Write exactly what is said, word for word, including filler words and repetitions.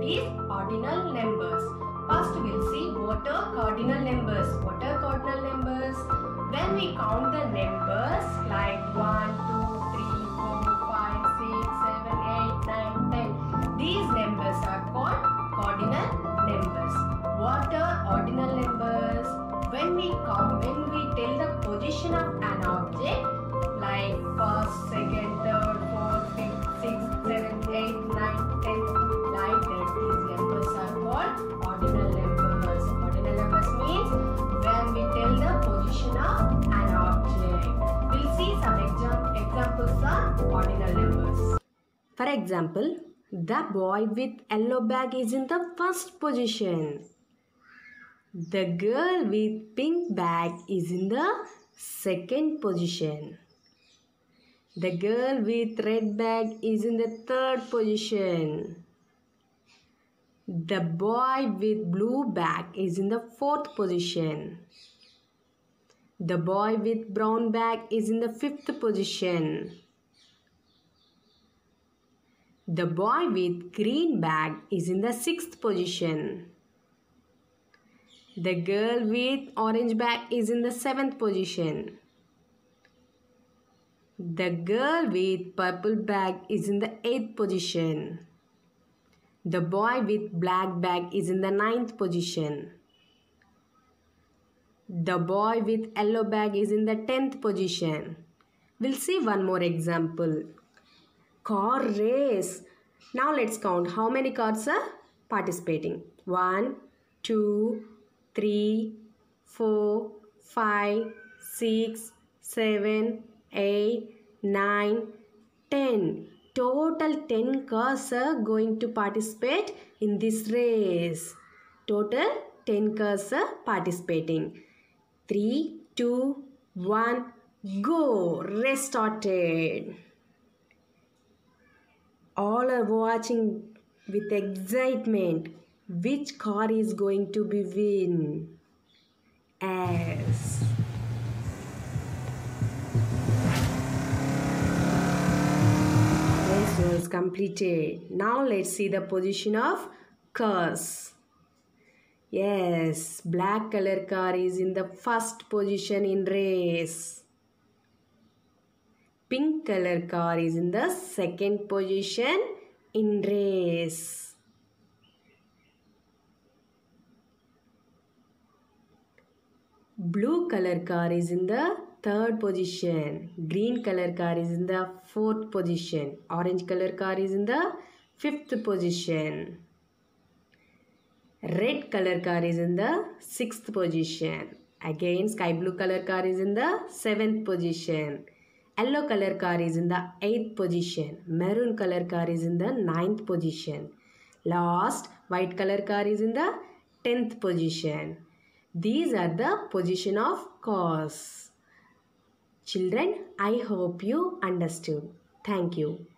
that is ordinal numbers. First we'll see what are cardinal numbers. What are cardinal numbers? When we count the numbers like one, two, three, four, five, six, seven, eight, nine, ten. These numbers are called cardinal numbers. What are ordinal numbers? When we count, when we tell the position of an object like first, second, third, fourth, fifth, sixth, seventh, eighth, ninth, tenth, like that, these numbers are called ordinal numbers. Ordinal numbers means when we tell the position of an object. We'll see some exam examples of ordinal numbers. For example, the boy with yellow bag is in the first position. The girl with pink bag is in the second position. The girl with red bag is in the third position. The boy with blue bag is in the fourth position. The boy with brown bag is in the fifth position. The boy with green bag is in the sixth position. The girl with orange bag is in the seventh position. The girl with purple bag is in the eighth position. The boy with black bag is in the ninth position. The boy with yellow bag is in the tenth position. We'll see one more example. Car race. Now let's count how many cars are participating. One, two, three, four, five, six, seven, eight, nine, ten. Total ten cars are going to participate in this race. Total ten cars are participating. three, two, one, go. Race started. All are watching with excitement. Which car is going to be win? S. Race was completed. Now let's see the position of cars. Yes, black color car is in the first position in race. Pink color car is in the second position in race. Blue color car is in the third position. Green color car is in the fourth position. Orange color car is in the fifth position. Red color car is in the sixth position. Again, sky blue color car is in the seventh position. Yellow color car is in the eighth position. Maroon color car is in the ninth position. Last, white color car is in the tenth position. These are the position of cars. Children, I hope you understood. Thank you.